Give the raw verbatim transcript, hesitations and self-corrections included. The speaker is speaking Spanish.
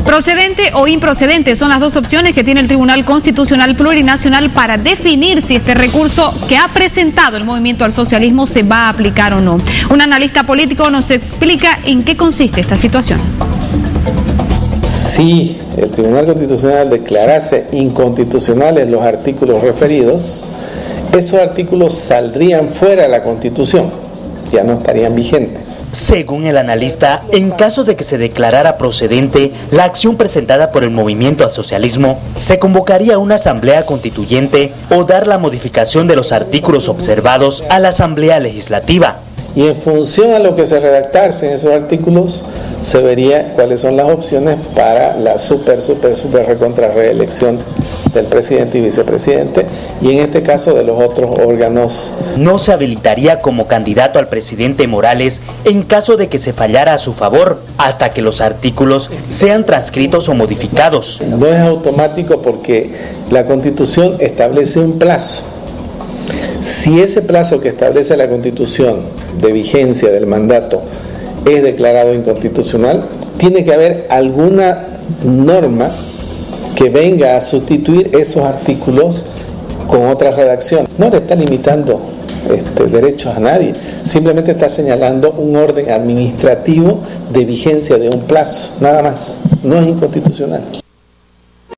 Procedente o improcedente son las dos opciones que tiene el Tribunal Constitucional Plurinacional para definir si este recurso que ha presentado el Movimiento al Socialismo se va a aplicar o no. Un analista político nos explica en qué consiste esta situación. Si el Tribunal Constitucional declarase inconstitucionales los artículos referidos, esos artículos saldrían fuera de la Constitución, ya no estarían vigentes. Según el analista, en caso de que se declarara procedente la acción presentada por el Movimiento al Socialismo, se convocaría una asamblea constituyente o dar la modificación de los artículos observados a la Asamblea Legislativa. Y en función a lo que se redactase en esos artículos, se vería cuáles son las opciones para la super, super, super recontra reelección del presidente y vicepresidente, y en este caso de los otros órganos. No se habilitaría como candidato al presidente Morales en caso de que se fallara a su favor, hasta que los artículos sean transcritos o modificados. No es automático porque la Constitución establece un plazo. Si ese plazo que establece la Constitución de vigencia del mandato es declarado inconstitucional, tiene que haber alguna norma que venga a sustituir esos artículos con otra redacción. No le está limitando este, derechos a nadie, simplemente está señalando un orden administrativo de vigencia de un plazo, nada más. No es inconstitucional.